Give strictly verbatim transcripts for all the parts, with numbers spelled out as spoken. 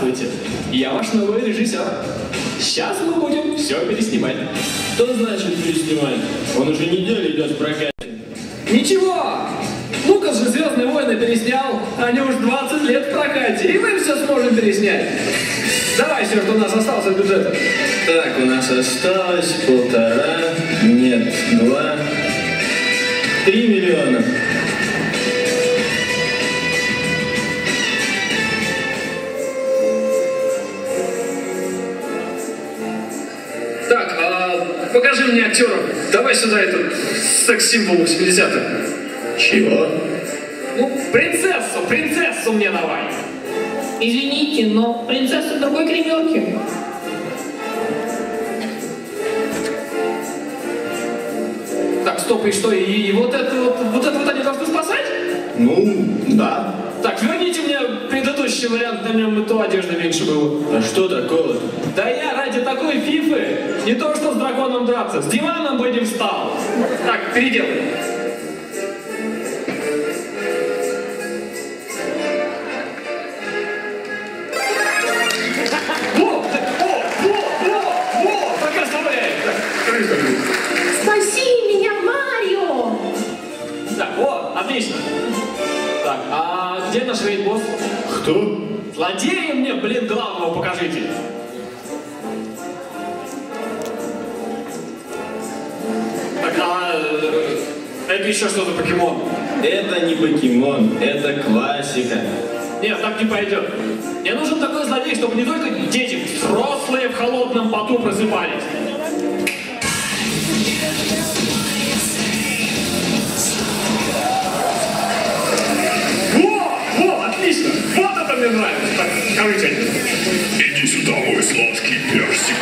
Здравствуйте, я ваш новый режиссер. Сейчас мы будем все переснимать. Что значит переснимать? Он уже неделю идет в прокате. Ничего! Лукас же «Звездные войны» переснял, они уж двадцать лет в прокате, и мы все сможем переснять. Давай все, что у нас осталось от бюджета. Так, у нас осталось полтора, нет, два, три миллиона. Так, а покажи мне актеров. Давай сюда этот секс-символ восьмидесятых. Чего? Ну, принцессу, принцессу мне давай. Извините, но принцесса другой гримерки. Так, стоп, и что, и, и вот это вот, вот это вот они должны спасать? Ну, да. Так, верните мне предыдущий вариант, на нем и то одежды меньше было. А что такого? Да я ради такой фифы не то что с драконом драться, с диваном бы не встал. Так, переделай. Во, во, во, во, во, так оставляй. Спаси меня, Марио! Так, вот, отлично. Так, а где наш рейд-босс? Кто? Злодея мне, блин, главного покажите. Так, а э, это еще что за покемон? Это не покемон, это классика. Нет, так не пойдет. Мне нужен такой злодей, чтобы не только дети, взрослые в холодном поту просыпались. Во, во, отлично. Вот это мне нравится. Так, скажите. Иди сюда, мой сладкий персик.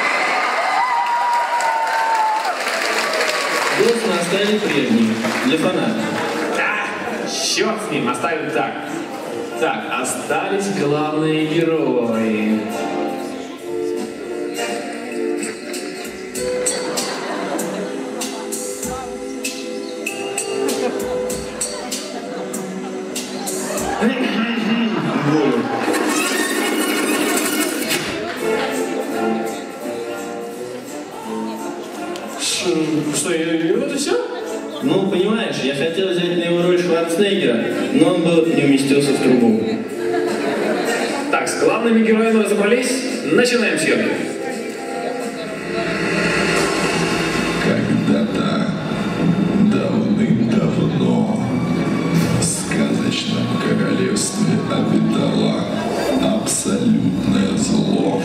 Голос мы оставили прежним, для фаната. А, черт с ним, оставим так. Так, остались главные герои. Что, и это все? Ну, понимаешь, я хотел взять на его роль Шварценеггера, но он был не уместился в трубу. Так, с главными героями разобрались. Начинаем съемки. Когда-то давным-давно в сказочном королевстве обитало абсолютное зло.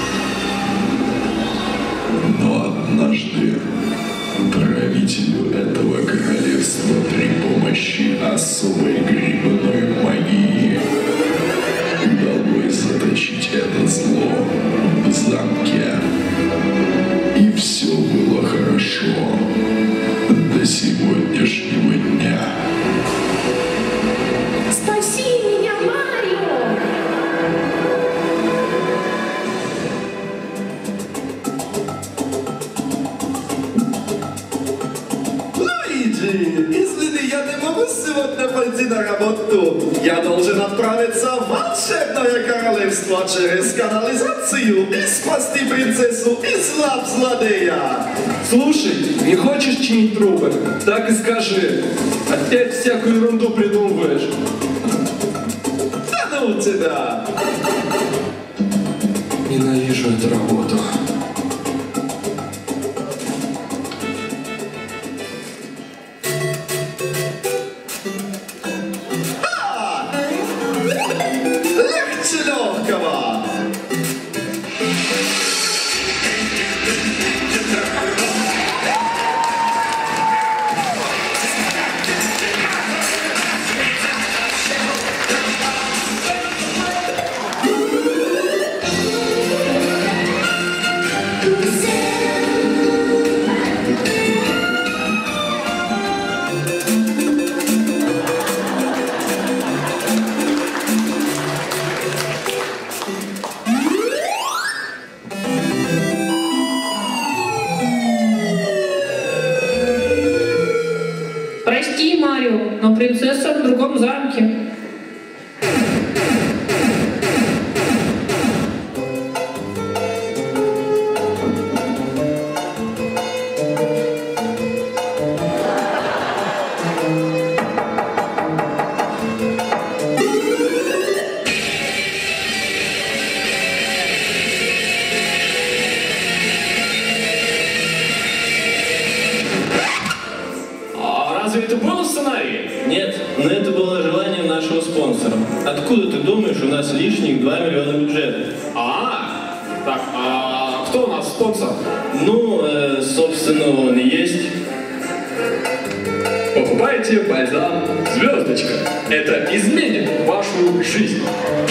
Но однажды правителю этого королевства при помощи особой грибной магии удалось заточить это зло в замке. И все было хорошо до сегодняшнего дня. Спаси меня, Марио! Луиджи, извини, я не могу сегодня пойти на работу. Я должен отправиться в волшебное королевство через канализацию и спасти принцессу из лап злодея. Слушай, не хочешь чинить трубы? Так и скажи. Опять всякую ерунду придумываешь. Да ну тебя! Ненавижу эту работу. А! Легче легкого! Прости, Марио, но принцесса в другом замке. А разве это было в сценарии? Нет, но это было желанием нашего спонсора. Откуда ты думаешь, у нас лишних два миллиона бюджета? А, так, а кто у нас спонсор? Ну, э, собственно, он и есть. Покупайте бальзам «Звездочка». Это изменит вашу жизнь.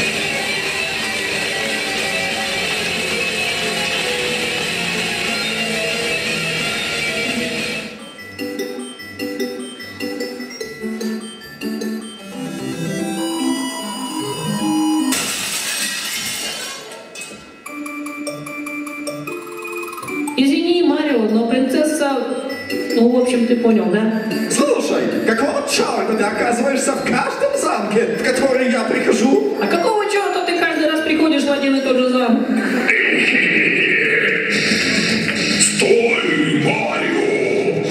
Извини, Марио, но принцесса... Ну, в общем, ты понял, да? Слушай, какого черта ты оказываешься в каждом замке, в который я прихожу? А какого черта ты каждый раз приходишь в один и тот же замок? Стой, Марио!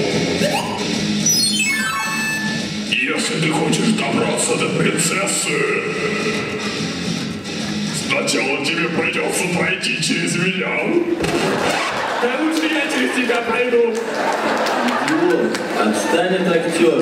Если ты хочешь добраться до принцессы, сначала тебе придется пройти через меня. Да лучше я через тебя пройду. Вот, отстань от актера.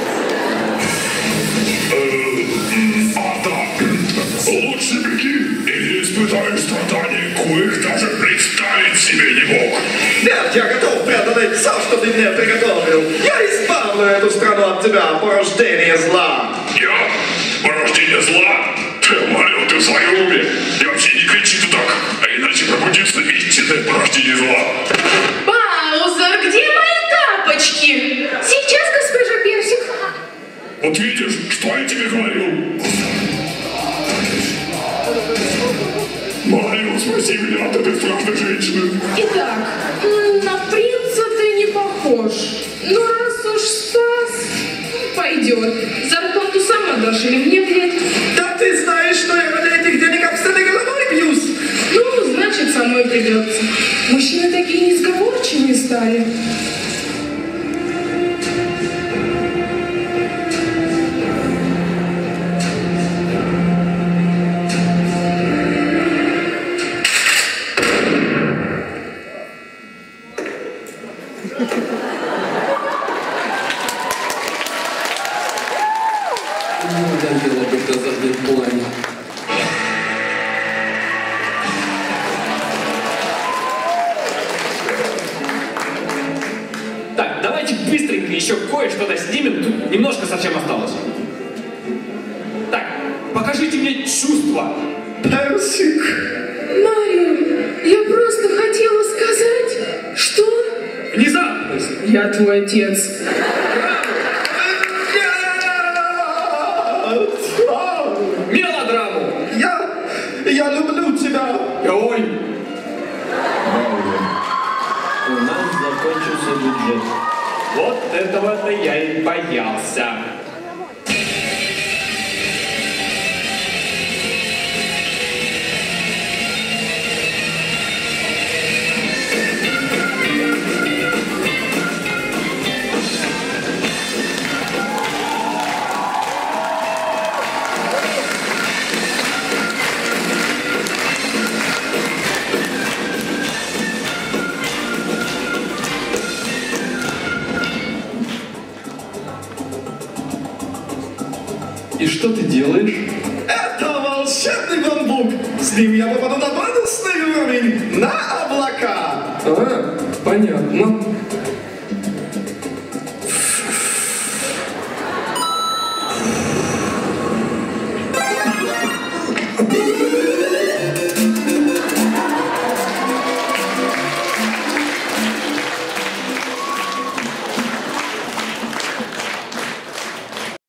А да, лучше беги, или испытаешь страдания, коих даже представить себе не мог. Нет, я готов преодолеть все, что ты мне приготовил. Я избавлю эту страну от тебя, порождение зла. Я? Порождение зла? Ты, Марио, ты в своем уме? И вообще не кричи ты так, а иначе пробудится истинное порождение зла. Баузер, где мои тапочки? Сейчас, госпожа Персик. Вот видишь, что я тебе говорил? Марио, спаси меня от этой страшной женщины. Итак, м, на принца ты не похож. Ну, раз уж спас, пойдет. Зарплату сам отдашь или мне вред? Да ты знаешь, что я ради этих денег об стены головой бьюсь. Ну, значит, самой придется. Мужчины такие несговорчивые стали. Надо было бы на заднем плане. Так, давайте быстренько еще кое-что доснимем. Тут немножко совсем осталось. Так, покажите мне чувства. Персик. Марио, я просто хотела сказать, что Внезапность. я твой отец. Мелодраму. Я, я люблю тебя. Ой. У нас закончился бюджет. Вот этого-то я и боялся. И что ты делаешь? Это волшебный бамбук. С ним я попаду на бонусный уровень, на облака. А, понятно.